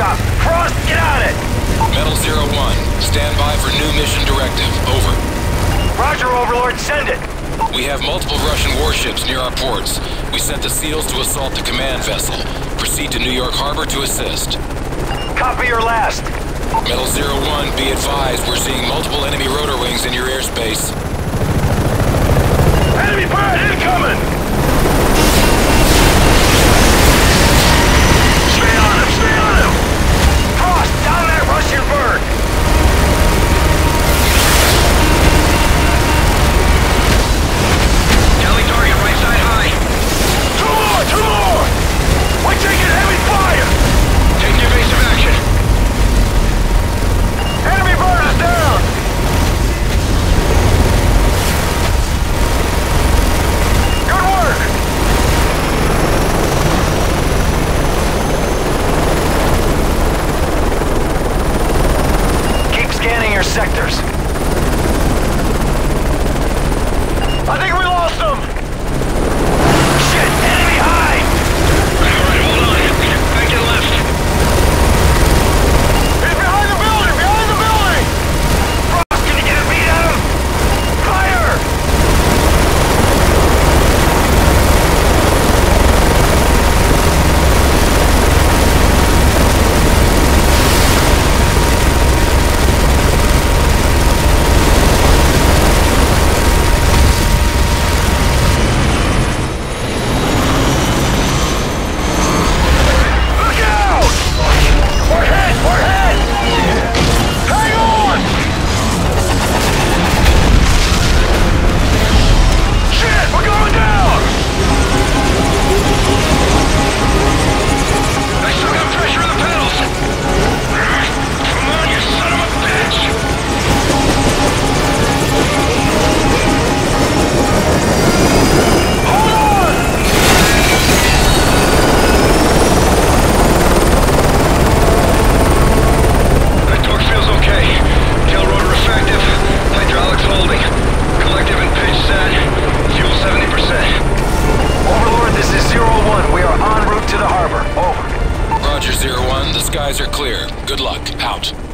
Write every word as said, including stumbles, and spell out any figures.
shop. Frost, get on it! Metal Zero One, stand by for new mission directive. Over. Roger, Overlord, send it! We have multiple Russian warships near our ports. We sent the SEALs to assault the command vessel. Proceed to New York Harbor to assist. Copy your last. Metal Zero One, be advised we're seeing multiple enemy rotor wings in your airspace. Enemy bird incoming! Stay on him, stay on him! Frost, down that Russian bird! Tally target, right side high. Two more, two more! We're taking heavy fire! Taking evasive action. Enemy bird is down! Good work! Keep scanning your sectors. I think we lost them! Shit! Enemy high! Alright, hold on. Back to the left. He's behind the building! Behind the building! Frost, can you get a beat on him? Fire! Look out! We're hit! We're hit! Hang on! Shit! We're going down! I still got pressure on the pedals. Come on, you son of a bitch! Hold on! The torque feels okay. Tail rotor effective. Hydraulics holding. Collective and pitch set. Fuel seventy percent. Overlord, this is Zero One. We are en route to the harbor. Over. Roger, Zero One. The skies are clear. Good luck. Out.